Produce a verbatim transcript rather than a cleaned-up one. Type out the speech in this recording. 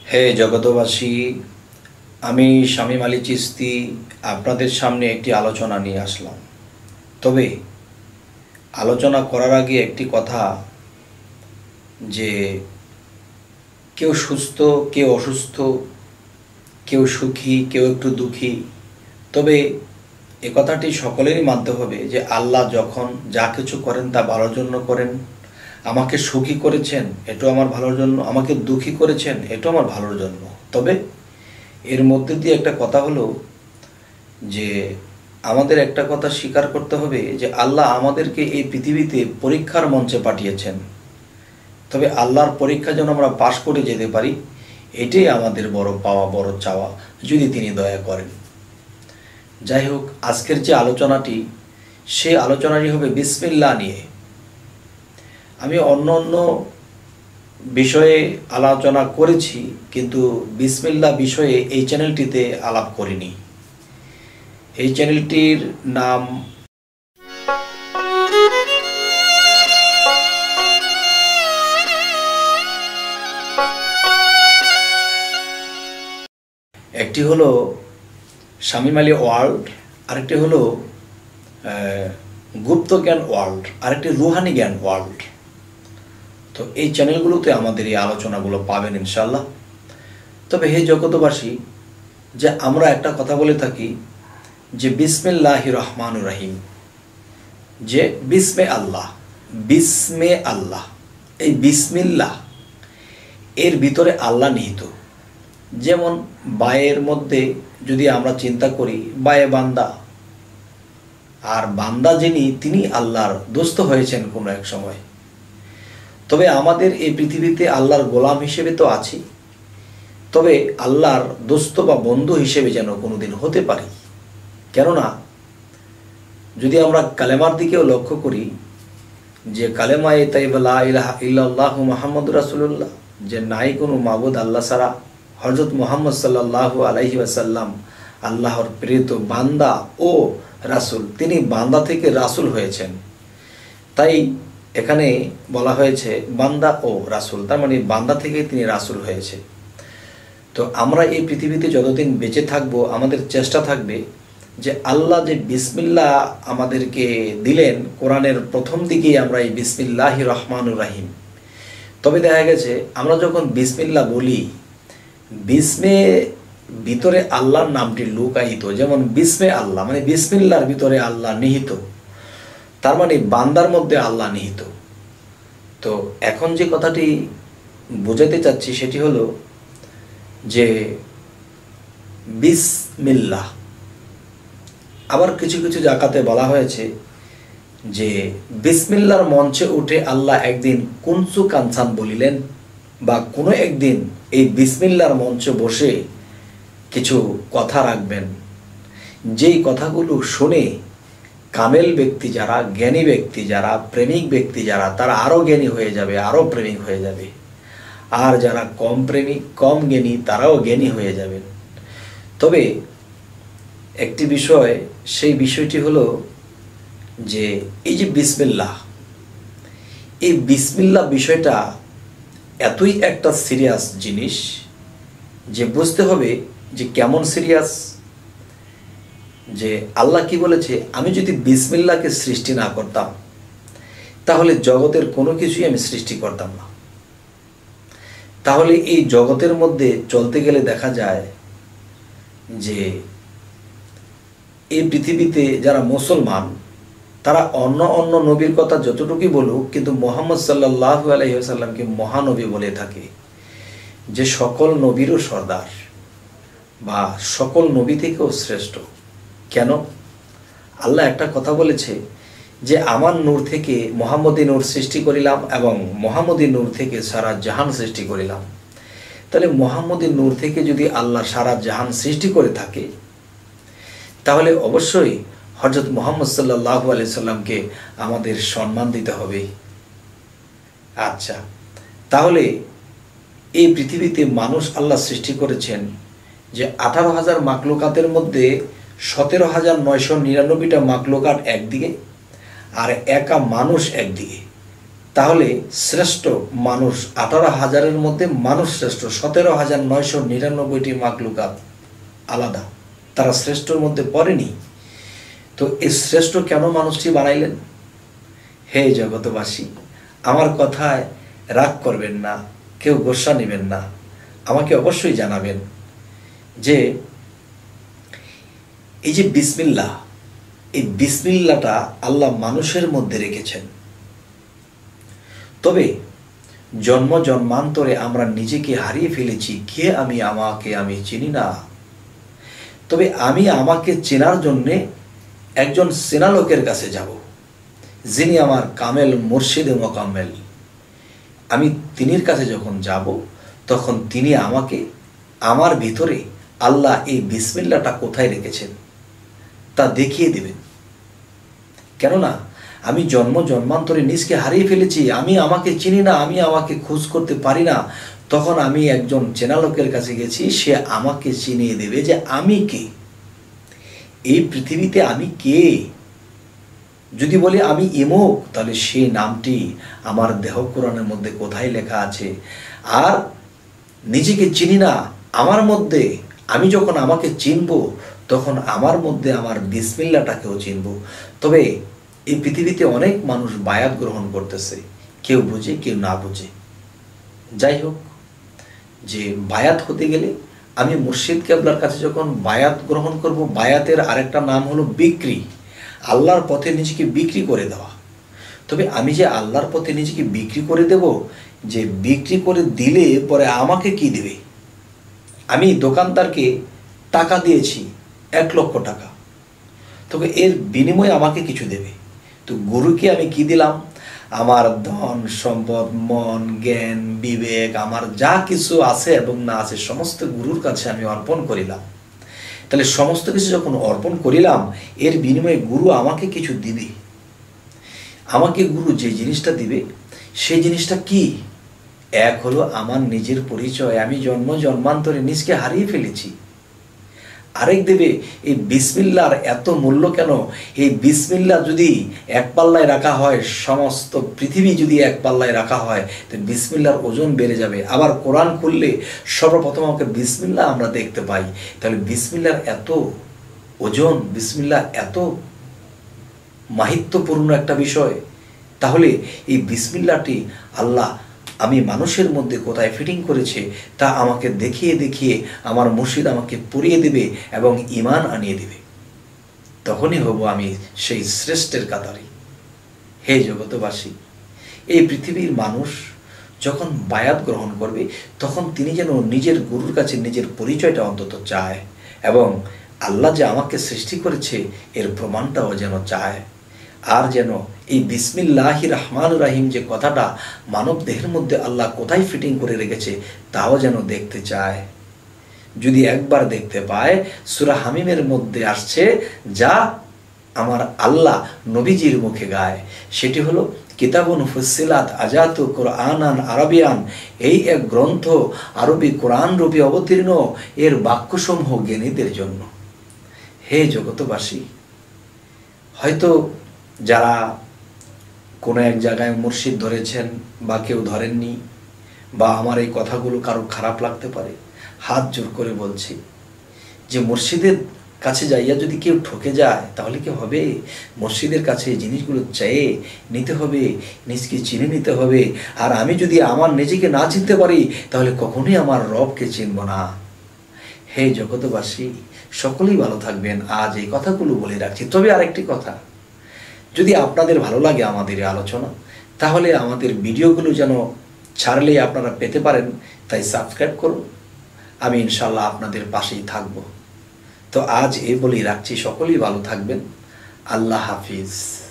হে জগতবাসী, আমি শামীম আলী চিশতি আপনাদের সামনে একটি আলোচনা নিয়ে আসলাম। তবে আলোচনা করার আগে একটি কথা, যে কেউ সুস্থ, কেউ অসুস্থ, কেউ সুখী, কেউ একটু দুঃখী। তবে এ কথাটি সকলেরই মানতে হবে যে আল্লাহ যখন যা কিছু করেন তা ভালোর জন্য করেন। আমাকে সুখী করেছেন, এটাও আমার ভালোর জন্য, আমাকে দুঃখী করেছেন, এটাও আমার ভালোর জন্য। তবে এর মধ্যে দিয়ে একটা কথা হলো যে আমাদের একটা কথা স্বীকার করতে হবে যে আল্লাহ আমাদেরকে এই পৃথিবীতে পরীক্ষার মঞ্চে পাঠিয়েছেন। তবে আল্লাহর পরীক্ষা যেন আমরা পাশ করে যেতে পারি, এটাই আমাদের বড় পাওয়া, বড় চাওয়া, যদি তিনি দয়া করেন। যাই হোক, আজকের যে আলোচনাটি, সে আলোচনাটি হবে বিসমিল্লাহ নিয়ে। আমি অন্য অন্য বিষয়ে আলোচনা করেছি, কিন্তু বিসমিল্লাহ বিষয়ে এই চ্যানেলটিতে আলাপ করিনি। এই চ্যানেলটির নাম একটি হলো শামীম আলী ওয়ার্ল্ড, আরেকটি হলো গুপ্ত জ্ঞান ওয়ার্ল্ড, আরেকটি রুহানি জ্ঞান ওয়ার্ল্ড। তো এই চ্যানেলগুলোতে আমাদের এই আলোচনাগুলো পাবেন ইনশাল্লাহ। তবে হে জগতবাসী, যে আমরা একটা কথা বলে থাকি যে বিসমিল্লাহির রহমানুর রহিম, যে বিসমে আল্লাহ, বিসমে আল্লাহ, এই বিসমিল্লাহ এর ভিতরে আল্লাহ নিহিত। যেমন বায়ের মধ্যে যদি আমরা চিন্তা করি, বায়ে বান্দা, আর বান্দা যিনি, তিনি আল্লাহর দোস্ত হয়েছেন কোনো এক সময়। তবে আমাদের এই পৃথিবীতে আল্লাহর গোলাম হিসেবে তো আছি, তবে আল্লাহর দোস্ত বা বন্ধু হিসেবে যেন কোনোদিন হতে পারি। কেননা যদি আমরা কালেমার দিকেও লক্ষ্য করি, যে কালেমায়ে তাইয়্যিবা লা ইলাহা ইল্লাল্লাহু মুহাম্মাদুর রাসূলুল্লাহ, যে নাই কোনো মাবুদ আল্লাহ ছাড়া, হযরত মুহাম্মদ সাল্লাল্লাহু আলাইহি ওয়াসাল্লাম আল্লাহর প্রেরিত বান্দা ও রাসূল, তিনি বান্দা থেকে রাসূল হয়েছেন। তাই এখানে বলা হয়েছে বান্দা ও রাসূল, তার মানে বান্দা থেকে তিনি রাসূল হয়েছে। তো আমরা এই পৃথিবীতে যতদিন বেঁচে থাকবো, আমাদের চেষ্টা থাকবে যে আল্লাহ যে বিসমিল্লাহ আমাদেরকে দিলেন, কোরআনের প্রথম দিকেই আমরা এই বিসমিল্লাহির রহমানুর রহিম। তবে দেখা গেছে আমরা যখন বিসমিল্লাহ বলি, বিসমে ভিতরে আল্লাহর নামটি লুকায়িত। যেমন বিসমে আল্লাহ মানে বিসমিল্লাহর ভিতরে আল্লাহ নিহিত, তার মানে বান্দার মধ্যে আল্লাহ নিহিত। তো এখন যে কথাটি বোঝাতে চাচ্ছি সেটি হলো যে বিসমিল্লাহ, আবার কিছু কিছু জায়গাতে বলা হয়েছে যে বিসমিল্লাহর মঞ্চে উঠে আল্লাহ একদিন কুনসু কানসান বলিলেন, বা কোনো একদিন এই বিসমিল্লাহর মঞ্চে বসে কিছু কথা রাখবেন, যেই কথাগুলো শুনে কামেল ব্যক্তি যারা, জ্ঞানী ব্যক্তি যারা, প্রেমিক ব্যক্তি যারা, তারা আরও জ্ঞানী হয়ে যাবে, আরও প্রেমিক হয়ে যাবে। আর যারা কম প্রেমিক, কম জ্ঞানী, তারাও জ্ঞানী হয়ে যাবেন। তবে একটি বিষয়, সেই বিষয়টি হলো যে এই যে বিসমিল্লাহ, এই বিসমিল্লাহ বিষয়টা এতই একটা সিরিয়াস জিনিস যে বুঝতে হবে যে কেমন সিরিয়াস। যে আল্লাহ কি বলেছে, আমি যদি বিসমিল্লাহকে সৃষ্টি না করতাম, তাহলে জগতের কোনো কিছুই আমি সৃষ্টি করতাম না। তাহলে এই জগতের মধ্যে চলতে গেলে দেখা যায় যে এই পৃথিবীতে যারা মুসলমান, তারা অন্য অন্য নবীর কথা যতটুকুই বলুক, কিন্তু মুহাম্মদ সাল্লাল্লাহু আলাইহি ওয়াসাল্লামকে মহানবী বলে থাকে, যে সকল নবীরও সর্দার বা সকল নবী থেকেও শ্রেষ্ঠ। কেন? আল্লাহ একটা কথা বলেছে যে আমার নূর থেকে মুহাম্মদী নূর সৃষ্টি করিলাম, এবং মুহাম্মদী নূর থেকে সারা জাহান সৃষ্টি করিলাম। তাহলে মুহাম্মদী নূর থেকে যদি আল্লাহ সারা জাহান সৃষ্টি করে থাকে, তাহলে অবশ্যই হযরত মুহাম্মদ সাল্লাল্লাহু আলাইহি সাল্লামকে আমাদের সম্মান দিতে হবে। আচ্ছা, তাহলে এই পৃথিবীতে মানুষ আল্লাহ সৃষ্টি করেছেন যে আঠারো হাজার মাকলুকাতের মধ্যে সতেরো হাজার নয়শো নিরানব্বইটা মাকলুকাত একদিকে, আর একা মানুষ একদিকে। তাহলে শ্রেষ্ঠ মানুষ আঠারো হাজারের মধ্যে মানুষ শ্রেষ্ঠ, সতেরো হাজার নয়শো নিরানব্বইটি মাকলুকাত আলাদা, তারা শ্রেষ্ঠর মধ্যে পড়েনি। তো এই শ্রেষ্ঠ কেন মানুষটি বানাইলেন? হে জগতবাসী, আমার কথায় রাগ করবেন না, কেউ গোসা নেবেন না, আমাকে অবশ্যই জানাবেন যে এই যে বিসমিল্লাহ, এই বিসমিল্লাহটা আল্লাহ মানুষের মধ্যে রেখেছেন। তবে জন্ম জন্মান্তরে আমরা নিজেকে হারিয়ে ফেলেছি। কে আমি, আমাকে আমি চিনি না। তবে আমি আমাকে চেনার জন্যে একজন চেনা লোকের কাছে যাব, যিনি আমার কামেল মুর্শিদে মোকাম্মেল। আমি তিনির কাছে যখন যাব, তখন তিনি আমাকে আমার ভিতরে আল্লাহ এই বিসমিল্লাহটা কোথায় রেখেছেন তা দেখিয়ে দেবেন। কেননা আমি জন্ম জন্মান্তরে নিজকে হারিয়ে ফেলেছি, আমি আমাকে চিনি না, আমি আমাকে খোঁজ করতে পারি না। তখন আমি একজন চেনা লোকের কাছে গেছি, সে আমাকে চিনিয়ে দেবে যে আমি কে, এই পৃথিবীতে আমি কে। যদি বলি আমি ইমুক, তাহলে সেই নামটি আমার দেহ কোরআনের মধ্যে কোথায় লেখা আছে। আর নিজেকে চিনি না, আমার মধ্যে আমি যখন আমাকে চিনব, তখন আমার মধ্যে আমার বিসমিল্লাহটাকেও চিনব। তবে এই পৃথিবীতে অনেক মানুষ বায়াত গ্রহণ করতেছে, কেউ বুঝে কেউ না বুঝে। যাই হোক, যে বায়াত হতে গেলে আমি মুর্শিদ কেবলার কাছে যখন বায়াত গ্রহণ করব, বায়াতের আরেকটা নাম হলো বিক্রি, আল্লাহর পথে নিজেকে বিক্রি করে দেওয়া। তবে আমি যে আল্লাহর পথে নিজেকে বিক্রি করে দেব, যে বিক্রি করে দিলে পরে আমাকে কি দেবে? আমি দোকানদারকে টাকা দিয়েছি এক লক্ষ টাকা, তবে এর বিনিময়ে আমাকে কিছু দেবে। তো গুরুকে আমি কি দিলাম? আমার ধন সম্পদ, মন, জ্ঞান, বিবেক, আমার যা কিছু আছে এবং না আছে সমস্ত গুরুর কাছে আমি অর্পণ করিলাম। তাহলে সমস্ত কিছু যখন অর্পণ করিলাম, এর বিনিময়ে গুরু আমাকে কিছু দিবে। আমাকে গুরু যে জিনিসটা দিবে, সেই জিনিসটা কি? এক হলো আমার নিজের পরিচয়, আমি জন্ম জন্মান্তরে নিজকে হারিয়ে ফেলেছি। আরেক দেবে এই বিসমিল্লাহর এত মূল্য কেন? এই বিসমিল্লাহ যদি এক পাল্লায় রাখা হয়, সমস্ত পৃথিবী যদি এক পাল্লায় রাখা হয়, তো বিসমিল্লাহর ওজন বেড়ে যাবে। আবার কোরআন খুললে সর্বপ্রথম আমাকে বিসমিল্লাহ আমরা দেখতে পাই। তাহলে বিসমিল্লাহর এত ওজন, বিসমিল্লাহ এত মাহিত্যপূর্ণ একটা বিষয়। তাহলে এই বিসমিল্লাহটি আল্লাহ আমি মানুষের মধ্যে কোথায় ফিটিং করেছে তা আমাকে দেখিয়ে দেখিয়ে আমার মুর্শিদ আমাকে পড়িয়ে দেবে এবং ঈমান আনিয়ে দেবে। তখনই হব আমি সেই শ্রেষ্ঠের কাতারে। হে জগতবাসী, এই পৃথিবীর মানুষ যখন বায়াত গ্রহণ করবে, তখন তিনি যেন নিজের গুরুর কাছে নিজের পরিচয়টা অন্তত চায়, এবং আল্লাহ যে আমাকে সৃষ্টি করেছে এর প্রমাণটাও যেন চায়। আর যেন এই বিসমিল্লাহির রহমানির রহিম যে কথাটা মানব দেহের মধ্যে আল্লাহ কোথায় ফিটিং করে রেখেছে তাও যেন দেখতে চায়। যদি একবার দেখতে পায়, সূরা হামিমের মধ্যে আসছে, যা আমার আল্লাহ নবীজির মুখে গায়, সেটি হলো কিতাবুন ফুসসিলাত আজাতু কুরআনান আরবিয়ান। এই এক গ্রন্থ আরবি কোরআন রূপে অবতীর্ণ, এর বাক্যসমূহ জ্ঞানীদের জন্য। হে জগতবাসী, হয়তো যারা কোনো এক জায়গায় মুর্শিদ ধরেছেন বা কেউ ধরেননি, বা আমার এই কথাগুলো কারো খারাপ লাগতে পারে, হাত জোর করে বলছি যে মুর্শিদের কাছে যাইয়া যদি কেউ ঠকে যায় তাহলে কি হবে? মুর্শিদের কাছে এই জিনিসগুলো চেয়ে নিতে হবে, নিজকে চিনে নিতে হবে। আর আমি যদি আমার নিজেকে না চিনতে পারি, তাহলে কখনোই আমার রবকে চিনব না। হে জগতবাসী, সকলেই ভালো থাকবেন। আজ এই কথাগুলো বলে রাখছি। তবে আরেকটি কথা, যদি আপনাদের ভালো লাগে আমাদের এই আলোচনা, তাহলে আমাদের ভিডিওগুলো যেন ছাড়লেই আপনারা পেতে পারেন, তাই সাবস্ক্রাইব করুন। আমি ইনশাল্লাহ আপনাদের পাশেই থাকব। তো আজ এই বলেই রাখছি, সকলেই ভালো থাকবেন। আল্লাহ হাফিজ।